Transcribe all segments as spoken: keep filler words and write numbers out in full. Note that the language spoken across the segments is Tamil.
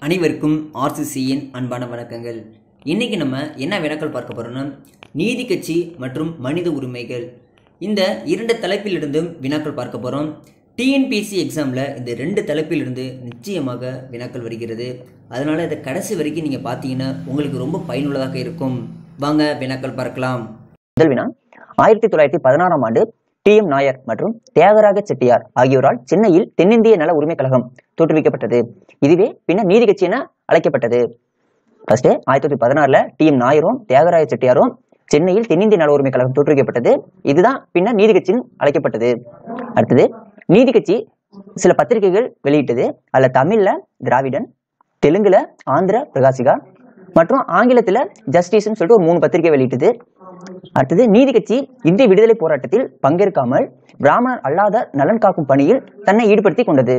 அனைவருக்கும் ஆர்சிசியின் அன்பான வணக்கங்கள். இன்றைக்கி நம்ம என்ன வினாக்கள் பார்க்க போகிறோம்னா, நீதி கட்சி மற்றும் மனித உரிமைகள், இந்த இரண்டு தலைப்பிலிருந்தும் வினாக்கள் பார்க்க போகிறோம். டிஎன்பிஎஸ்சி எக்ஸாமில் இந்த ரெண்டு தலைப்பிலிருந்து நிச்சயமாக வினாக்கள் வருகிறது. அதனால் இதை கடைசி வரைக்கும் நீங்கள் பார்த்தீங்கன்னா உங்களுக்கு ரொம்ப பயனுள்ளதாக இருக்கும். வாங்க வினாக்கள் பார்க்கலாம். முதல் வினா, ஆயிரத்தி தொள்ளாயிரத்தி பதினாறாம் ஆண்டு டி எம் நாயர் மற்றும் தியாகராஜ செட்டியார் ஆகியோரால் சென்னையில் தென்னிந்திய நல உரிமை கழகம் தோற்றுவிக்கப்பட்டது. இதுவே பின்னர் நீதி கட்சி என அழைக்கப்பட்டது. ஃபர்ஸ்ட் ஆயிரத்தி தொள்ளாயிரத்தி பதினாறுல டி எம் நாயரும் தியாகராஜ செட்டியாரும் சென்னையில் தென்னிந்திய நல உரிமை கழகம் தோற்றுவிக்கப்பட்டது. இதுதான் பின்னர் நீதி கட்சின்னு அழைக்கப்பட்டது. அடுத்தது, நீதி கட்சி சில பத்திரிகைகள் வெளியிட்டது. அதுல தமிழ்ல திராவிடன், தெலுங்குல ஆந்திர பிரகாசிகா மற்றும் ஆங்கிலத்துல ஜஸ்டிஸ்ன்னு சொல்லிட்டு ஒரு மூணு பத்திரிகை வெளியிட்டது. அடுத்தது, நீதி கட்சி இந்திய விடுதலை போராட்டத்தில் பங்கேற்காமல் பிராமணர் அல்லாத நலன் காக்கும் பணியில் தன்னை ஈடுபடுத்திக் கொண்டது.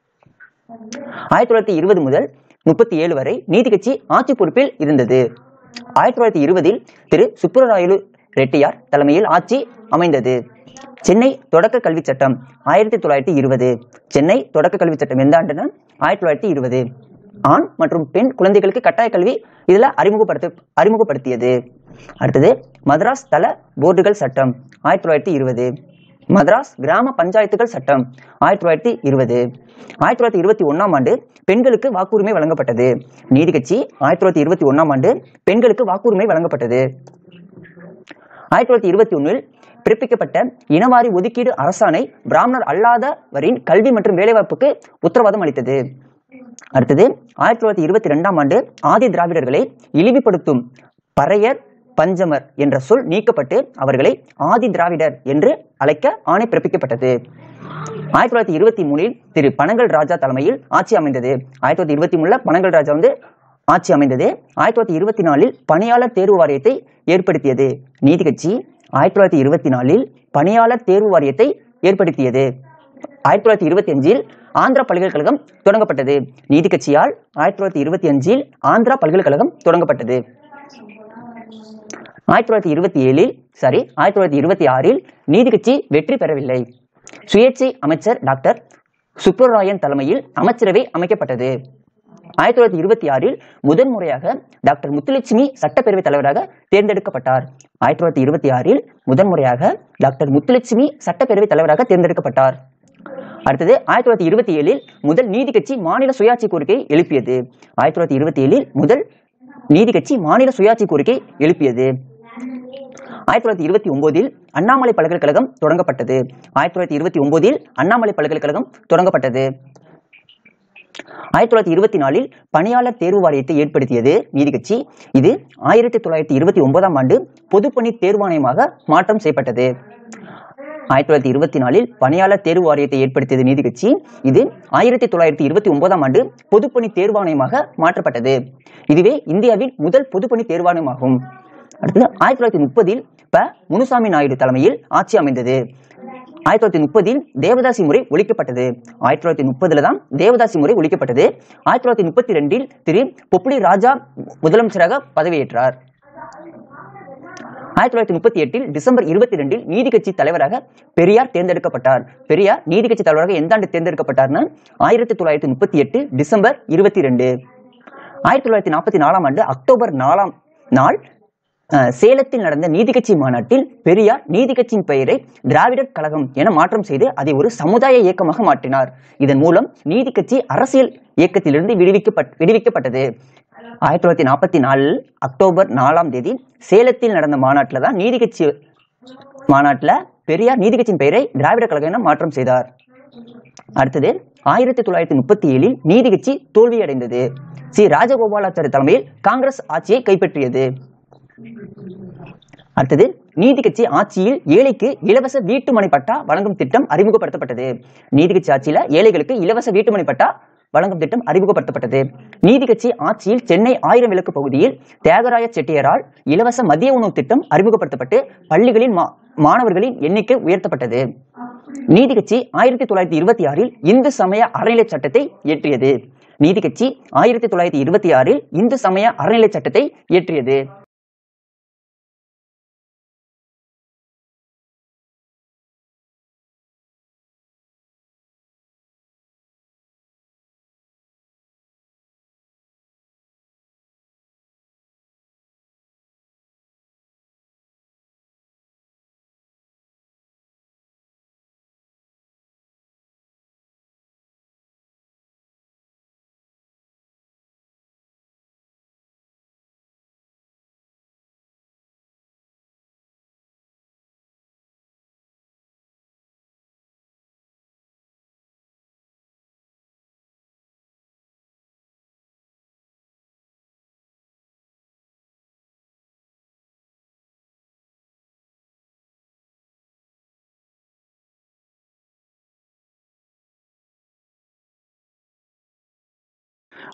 ஆயிரத்தி தொள்ளாயிரத்தி இருபது முதல் முப்பத்தி ஏழு வரை நீதி கட்சி ஆட்சி பொறுப்பில் இருந்தது. ஆயிரத்தி தொள்ளாயிரத்தி இருபதில் திரு சுப்புரராயலு ரெட்டியார் தலைமையில் ஆட்சி அமைந்தது. சென்னை தொடக்க கல்வி சட்டம் ஆயிரத்தி தொள்ளாயிரத்தி இருபது. சென்னை தொடக்க கல்வி சட்டம் எந்த ஆண்டுனா ஆயிரத்தி தொள்ளாயிரத்தி இருபது. ஆண் மற்றும் பெண் குழந்தைகளுக்கு கட்டாய கல்வி இதுல அறிமுகப்படுத்த அறிமுகப்படுத்தியது. அடுத்தது, மதராஸ் தள போர்டுகள் சட்டம் ஆயிரத்தி தொள்ளாயிரத்தி இருபது. மதராஸ் கிராம பஞ்சாயத்துகள் சட்டம் ஆயிரத்தி தொள்ளாயிரத்தி இருபது. ஆயிரத்தி தொள்ளாயிரத்தி இருபத்தி ஒன்னாம் ஆண்டு பெண்களுக்கு வாக்குரிமை வழங்கப்பட்டது. நீதி கட்சி ஆயிரத்தி தொள்ளாயிரத்தி இருபத்தி ஒன்னாம் ஆண்டு பெண்களுக்கு வாக்குரிமை வழங்கப்பட்டது. ஆயிரத்தி தொள்ளாயிரத்தி இருபத்தி ஒன்னில் பிறப்பிக்கப்பட்ட இனவாரி ஒதுக்கீடு அரசாணை பிராமணர் அல்லாதவரின் கல்வி மற்றும் வேலைவாய்ப்புக்கு உத்தரவாதம் அளித்தது. அடுத்தது, ஆயிரத்தி தொள்ளாயிரத்தி இருபத்தி ரெண்டாம் ஆண்டு ஆதி திராவிடர்களை இழிவுபடுத்தும் பறையர் பஞ்சமர் என்ற சொல் நீக்கப்பட்டு அவர்களை ஆதி திராவிடர் என்று அழைக்க ஆணை பிறப்பிக்கப்பட்டது. ஆயிரத்தி தொள்ளாயிரத்தி இருபத்தி மூணில் திரு பனகல் ராஜா தலைமையில் ஆட்சி அமைந்தது. ஆயிரத்தி தொள்ளாயிரத்தி இருபத்தி மூணுல பனகல் ராஜா வந்து ஆட்சி அமைந்தது. ஆயிரத்தி தொள்ளாயிரத்தி இருபத்தி நாலில் பணியாளர் தேர்வு வாரியத்தை ஏற்படுத்தியது. நீதி கட்சி ஆயிரத்தி தொள்ளாயிரத்தி இருபத்தி நாலில் பணியாளர் தேர்வு வாரியத்தை ஏற்படுத்தியது. ஆயிரத்தி தொள்ளாயிரத்தி இருபத்தி அஞ்சில் ஆந்திரா பல்கலைக்கழகம் தொடங்கப்பட்டது. நீதி கட்சியால் ஆயிரத்தி தொள்ளாயிரத்தி இருபத்தி அஞ்சில் ஆந்திரா பல்கலைக்கழகம் தொடங்கப்பட்டது. ஆயிரத்தி தொள்ளாயிரத்தி இருபத்தி ஏழில் சாரி ஆயிரத்தி தொள்ளாயிரத்தி இருபத்தி ஆறில் நீதி கட்சி வெற்றி பெறவில்லை. சுயேட்சை அமைச்சர் டாக்டர் சுப்புரராயன் தலைமையில் அமைச்சரவை அமைக்கப்பட்டது. ஆயிரத்தி தொள்ளாயிரத்தி இருபத்தி ஆறில் முதன் முறையாக டாக்டர் முத்துலட்சுமி சட்டப்பேரவை தலைவராக தேர்ந்தெடுக்கப்பட்டார். ஆயிரத்தி தொள்ளாயிரத்தி இருபத்தி ஆறில் முதன் முறையாக டாக்டர் முத்துலட்சுமி சட்டப்பேரவை தலைவராக தேர்ந்தெடுக்கப்பட்டார். அடுத்தது, ஆயிரத்தி தொள்ளாயிரத்தி இருபத்தி ஏழில் முதல் நீதி கட்சி மாநில சுயாட்சி கோரிக்கை எழுப்பியது. ஆயிரத்தி தொள்ளாயிரத்தி இருபத்தி ஏழில் முதல் நீதி கட்சி மாநில சுயாட்சி கோரிக்கை எழுப்பியது. ஆயிரத்தி தொள்ளாயிரத்தி இருபத்தி ஒன்பதில் அண்ணாமலை பல்கலைக்கழகம் தொடங்கப்பட்டது. ஆயிரத்தி தொள்ளாயிரத்தி இருபத்தி ஒன்பதில் அண்ணாமலை பல்கலைக்கழகம் தொடங்கப்பட்டது. ஆயிரத்தி தொள்ளாயிரத்தி இருபத்தி நாலில் பணியாளர் தேர்வு வாரியத்தை ஏற்படுத்தியது நீதி கட்சி. இது ஆயிரத்தி தொள்ளாயிரத்தி இருபத்தி ஒன்பதாம் ஆண்டு பொதுப்பணி தேர்வாணையமாக மாற்றம் செய்யப்பட்டது. ஆயிரத்தி தொள்ளாயிரத்தி இருபத்தி நாலில் பணியாளர் தேர்வு வாரியத்தை ஏற்படுத்தியது நீதி கட்சி. இது ஆயிரத்தி தொள்ளாயிரத்தி இருபத்தி ஒன்பதாம் ஆண்டு பொதுப்பணி தேர்வாணையமாக மாற்றப்பட்டது. இதுவே இந்தியாவின் முதல் பொதுப்பணி தேர்வாணையமாகும். அடுத்தது, ஆயிரத்தி தொள்ளாயிரத்தி முப்பதில் ப முனுசாமி நாயுடு தலைமையில் ஆட்சி அமைந்தது. ஆயிரத்தி தொள்ளாயிரத்தி முப்பதில் தேவதாசி முறை ஒழிக்கப்பட்டது. ஆயிரத்தி தொள்ளாயிரத்தி முப்பதுல தான் தேவதாசி முறை ஒழிக்கப்பட்டது. ஆயிரத்தி தொள்ளாயிரத்தி முப்பத்தி ரெண்டில் திரு பொப்புளி ராஜா முதலமைச்சராக பதவியேற்றார். ஆயிரத்தி தொள்ளாயிரத்தி முப்பத்தி எட்டில் டிசம்பர் இருபத்தி ரெண்டில் நீதி கட்சி தலைவராக பெரியார் தேர்ந்தெடுக்கப்பட்டார். பெரியார் நீதி கட்சி தலைவராக எந்த ஆண்டு தேர்ந்தெடுக்கப்பட்டார்னா ஆயிரத்தி தொள்ளாயிரத்தி முப்பத்தி எட்டு டிசம்பர் இருபத்தி ரெண்டு. ஆயிரத்தி தொள்ளாயிரத்தி நாற்பத்தி நாலாம் ஆண்டு அக்டோபர் நாலாம் நாள் சேலத்தில் நடந்த நீதி கட்சி மாநாட்டில் பெரியார் நீதி கட்சியின் பெயரை திராவிடர் கழகம் என மாற்றம் செய்து அதை ஒரு சமுதாய இயக்கமாக மாற்றினார். இதன் மூலம் நீதி கட்சி அரசியல் இயக்கத்திலிருந்து விடுவிக்கப்பட் விடுவிக்கப்பட்டது. ஆயிரத்தி தொள்ளாயிரத்தி நாற்பத்தி நாலில் அக்டோபர் நாலாம் தேதி சேலத்தில் நடந்த மாநாட்டில் தான் நீதி கட்சி மாநாட்டில் பெரியார் நீதி கட்சியின் பெயரை திராவிடர் கழகம் என மாற்றம் செய்தார். அடுத்தது, ஆயிரத்தி தொள்ளாயிரத்தி முப்பத்தி ஏழில் நீதி கட்சி தோல்வியடைந்தது. சி ராஜகோபாலாச்சாரி தலைமையில் காங்கிரஸ் ஆட்சியை கைப்பற்றியது. அடுத்தது, நீதி கட்சி ஆட்சியில் ஏழைக்கு இலவச வீட்டுமனை பட்டா வழங்கும் திட்டம் அறிமுகப்படுத்தப்பட்டது. நீதி கட்சி ஆட்சியில ஏழைகளுக்கு இலவச வீட்டுமனை பட்டா வழங்கும் திட்டம் அறிமுகப்படுத்தப்பட்டது. நீதி கட்சி ஆட்சியில் சென்னை ஆயிரம் விளக்கு பகுதியில் தியாகராய செட்டியாரால் இலவச மதிய உணவு திட்டம் அறிமுகப்படுத்தப்பட்டு பள்ளிகளின் மாணவர்களின் எண்ணிக்கை உயர்த்தப்பட்டது. நீதி கட்சி ஆயிரத்தி தொள்ளாயிரத்தி இருபத்தி ஆறில் இந்து சமய அறநிலை சட்டத்தை இயற்றியது. நீதி கட்சி ஆயிரத்தி தொள்ளாயிரத்தி இருபத்தி ஆறில் இந்து சமய அறநிலை சட்டத்தை இயற்றியது.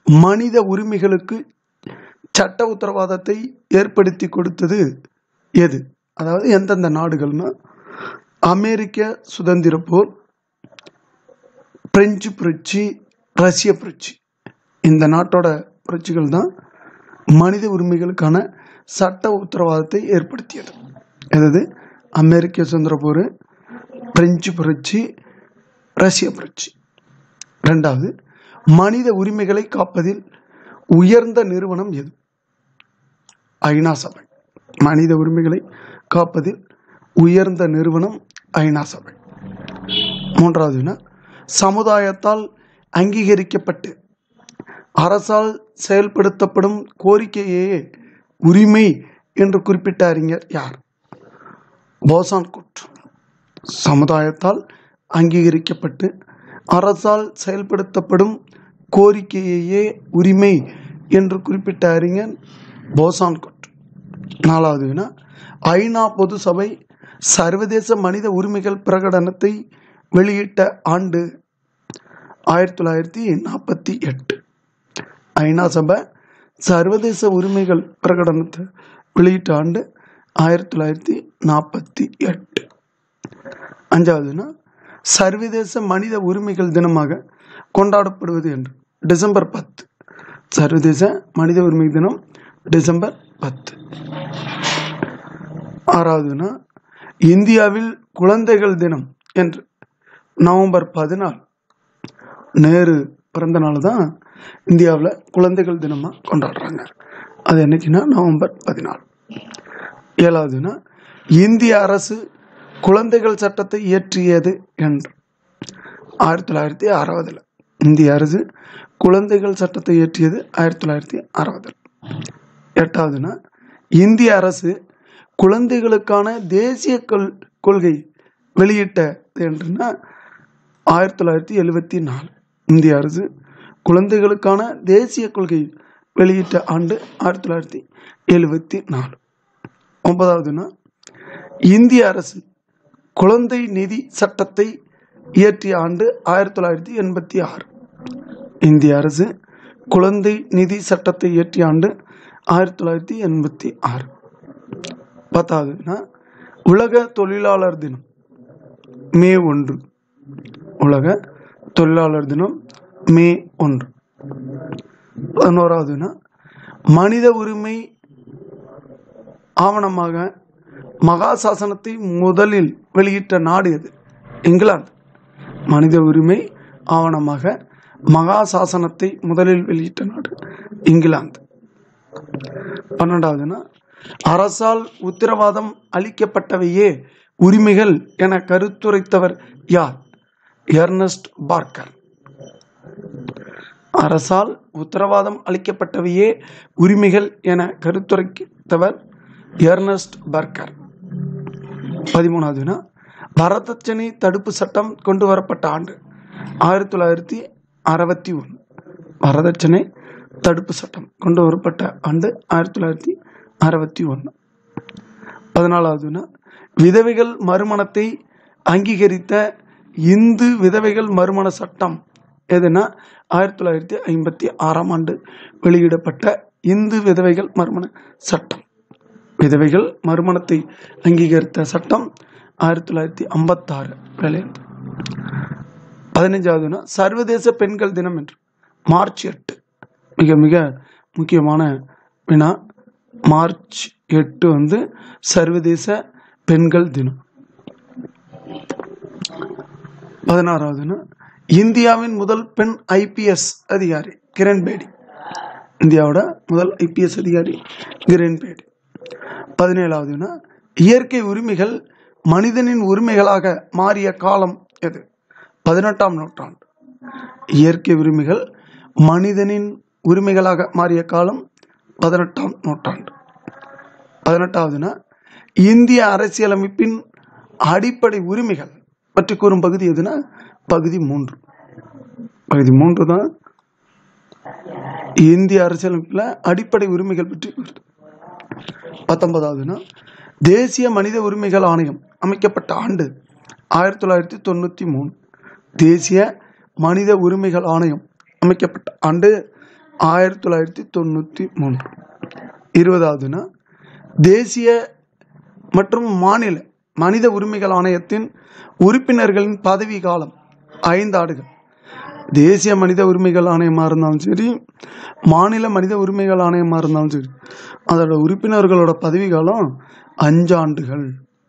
மனித உரிமைகளுக்கு சட்ட உத்தரவாதத்தை ஏற்படுத்தி கொடுத்தது எது? அதாவது எந்தெந்த நாடுகள்னா அமெரிக்க சுதந்திர போர், பிரெஞ்சு புரட்சி, ரஷ்ய புரட்சி. இந்த நாட்டோட புரட்சிகள் தான் மனித உரிமைகளுக்கான சட்ட உத்தரவாதத்தை ஏற்படுத்தியது. அதாவது அமெரிக்க சுதந்திர போர், பிரெஞ்சு புரட்சி, ரஷ்ய புரட்சி. ரெண்டாவது, மனித உரிமைகளை காப்பதில் உயர்ந்த நிறுவனம் எது? ஐநா சபை. மனித உரிமைகளை காப்பதில் உயர்ந்த நிறுவனம் ஐநா சபை. மூன்றாவதுனா சமுதாயத்தால் அங்கீகரிக்கப்பட்டு அரசால் செயல்படுத்தப்படும் கோரிக்கையே உரிமை என்று குறிப்பிட்ட அறிஞர் யார்? போசான்கோட். சமுதாயத்தால் அங்கீகரிக்கப்பட்டு அரசால் செயல்படுத்தப்படும் கோரிக்கையே உரிமை என்று குறிப்பிட்ட அறிஞர் போசான்கோட். நாலாவது வினா, ஐநா பொது சபை சர்வதேச மனித உரிமைகள் பிரகடனத்தை வெளியிட்ட ஆண்டு ஆயிரத்தி தொள்ளாயிரத்தி நாற்பத்தி எட்டு. ஐநா சபை சர்வதேச உரிமைகள் பிரகடனத்தை வெளியிட்ட ஆண்டு ஆயிரத்தி தொள்ளாயிரத்தி நாற்பத்தி எட்டு. அஞ்சாவதுனா சர்வதேச மனித உரிமைகள் தினமாக கொண்டாடப்படுவது என்று டிசம்பர் பத்து. சர்வதேச மனித உரிமை தினம் டிசம்பர் பத்து. ஆறாவதுனா இந்தியாவில் குழந்தைகள் தினம் என்று நவம்பர் பதினாலு. நேரு பிறந்த நாள் தான் இந்தியாவில் குழந்தைகள் தினமாக கொண்டாடுறாங்க. அது என்னைக்குன்னா நவம்பர் பதினாலு. ஏழாவதுனா இந்திய அரசு குழந்தைகள் சட்டத்தை இயற்றியது என்று ஆயிரத்தி தொள்ளாயிரத்தி அறுபதுல. இந்திய அரசு குழந்தைகள் சட்டத்தை இயற்றியது ஆயிரத்தி தொள்ளாயிரத்தி அறுபதுல. எட்டாவதுனா இந்திய அரசு குழந்தைகளுக்கான தேசிய கொள் கொள்கை வெளியிட்டது என்றுன்னா ஆயிரத்தி தொள்ளாயிரத்தி எழுபத்தி நாலு. இந்திய அரசு குழந்தைகளுக்கான தேசிய கொள்கை வெளியிட்ட ஆண்டு ஆயிரத்தி தொள்ளாயிரத்தி எழுபத்தி நாலு. ஒன்பதாவதுனா இந்திய அரசு குழந்தை நிதி சட்டத்தை இயற்றிய ஆண்டு ஆயிரத்தி தொள்ளாயிரத்தி எண்பத்தி ஆறு. இந்திய அரசு குழந்தை நிதி சட்டத்தை இயற்றிய ஆண்டு ஆயிரத்தி தொள்ளாயிரத்தி எண்பத்தி ஆறு. பத்தாவதுனா உலக தொழிலாளர் தினம் மே ஒன்று. உலக தொழிலாளர் தினம் மே ஒன்று. பதினோராவதுனா மனித உரிமை ஆவணமாக மகாசாசனத்தை முதலில் வெளியிட்ட நாடு எது? இங்கிலாந்து. மனித உரிமை ஆவணமாக மகாசாசனத்தை முதலில் வெளியிட்ட நாடு இங்கிலாந்து. பன்னெண்டாவதுனா அரசால் உத்தரவாதம் அளிக்கப்பட்டவையே உரிமைகள் என கருத்துரைத்தவர் யார்? Ernest Barker. அரசால் உத்தரவாதம் அளிக்கப்பட்டவையே உரிமைகள் என கருத்துரைத்தவர் எர்னஸ்ட் பார்க்கர். பதிமூணாவதுனா வரதட்சணை தடுப்பு சட்டம் கொண்டு வரப்பட்ட ஆண்டு ஆயிரத்தி தொள்ளாயிரத்தி அறுபத்தி ஒன்று. வரதட்சணை தடுப்பு சட்டம் கொண்டு வரப்பட்ட ஆண்டு ஆயிரத்தி தொள்ளாயிரத்தி அறுபத்தி ஒன்று. பதினாலாவதுனா விதவைகள் மறுமணத்தை அங்கீகரித்த இந்து விதவைகள் மறுமண சட்டம் எதுனா ஆயிரத்தி தொள்ளாயிரத்தி ஐம்பத்தி ஆறாம் ஆண்டு வெளியிடப்பட்ட இந்து விதவைகள் மறுமண சட்டம். விதவைகள் மறுமணத்தை அங்கீகரித்த சட்டம் ஆயிரத்தி தொள்ளாயிரத்தி ஐம்பத்தாறு வெளியிட்டது. பதினைஞ்சாவதுனா சர்வதேச பெண்கள் தினம் என்று மார்ச் எட்டு. மிக மிக முக்கியமான வினா. மார்ச் எட்டு வந்து சர்வதேச பெண்கள் தினம். பதினாறாவதுனா இந்தியாவின் முதல் பெண் ஐபிஎஸ் அதிகாரி கிரண் பேடி. இந்தியாவோட முதல் ஐபிஎஸ் அதிகாரி கிரண் பேடி. பதினேழாவதுனா இயற்கை உரிமைகள் மனிதனின் உரிமைகளாக மாறிய காலம் எது? பதினெட்டாம் நூற்றாண்டு. இயற்கை உரிமைகள் மனிதனின் உரிமைகளாக மாறிய காலம் பதினெட்டாம் நூற்றாண்டு. பதினெட்டாவதுனா இந்திய அரசியலமைப்பின் அடிப்படை உரிமைகள் பற்றி கூறும் பகுதி எதுனா பகுதி மூன்று. பகுதி மூன்று தான் இந்திய அரசியலமைப்பில் அடிப்படை உரிமைகள் பற்றி கூறுது. பத்தொன்பதாவதுனா தேசிய மனித உரிமைகள் ஆணையம் அமைக்கப்பட்ட ஆண்டு ஆயிரத்தி தொள்ளாயிரத்தி தொண்ணூற்றி மூணு. தேசிய மனித உரிமைகள் ஆணையம் அமைக்கப்பட்ட ஆண்டு ஆயிரத்தி தொள்ளாயிரத்தி தொண்ணூற்றி மூன்று. இருபதாவதுனா தேசிய மற்றும் மாநில மனித உரிமைகள் ஆணையத்தின் உறுப்பினர்களின் பதவி காலம் ஐந்து ஆண்டுகள். தேசிய மனித உரிமைகள் ஆணையமாக இருந்தாலும் சரி, மாநில மனித உரிமைகள் ஆணையமாக இருந்தாலும் சரி, அதோட உறுப்பினர்களோட பதவி காலம் அஞ்சு ஆண்டுகள்.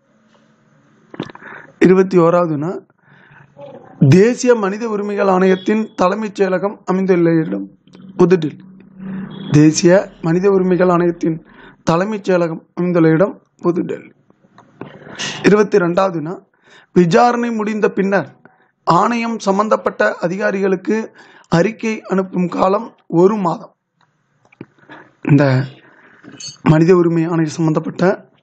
இருபத்தி ஓராவதுனா தேசிய மனித உரிமைகள் ஆணையத்தின் தலைமைச் செயலகம் அமைந்துள்ள இடம் புதுடில்லி. தேசிய மனித உரிமைகள் ஆணையத்தின் தலைமைச் செயலகம் அமைந்துள்ள இடம் புதுடெல்லி. இருபத்தி ரெண்டாவதுனா விசாரணை முடிந்த பின்னர் ஆணையம் சம்பந்தப்பட்ட அதிகாரிகளுக்கு அறிக்கை அனுப்பும் காலம் ஒரு மாதம். இந்த மனித உரிமை ஆணையம் சம்பந்தப்பட்ட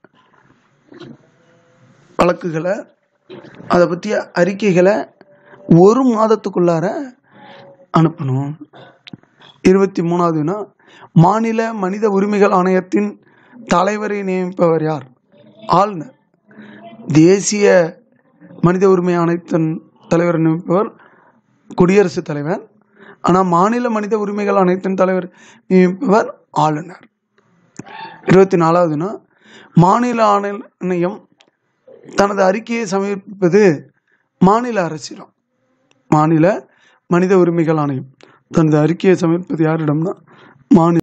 வழக்குகளை, அதை பற்றிய அறிக்கைகளை ஒரு மாதத்துக்குள்ளார அனுப்பணும். இருபத்தி மூணாவதுனா மாநில மனித உரிமைகள் ஆணையத்தின் தலைவரை நியமிப்பவர் யார்? ஆளுநர். தேசிய மனித உரிமை ஆணையத்தின் தலைவரை நியமிப்பவர் குடியரசுத் தலைவர். ஆனால் மாநில மனித உரிமைகள் ஆணையத்தின் தலைவர் நியமிப்பவர் ஆளுநர். இருபத்தி நாலாவதுனா மாநில ஆணையம் தனது அறிக்கையை சமர்ப்பிப்பது மாநில அரசிடம். மாநில மனித உரிமைகள் ஆணையம் தனது அறிக்கையை சமர்ப்பிப்பது யாரிடம்னா மாநில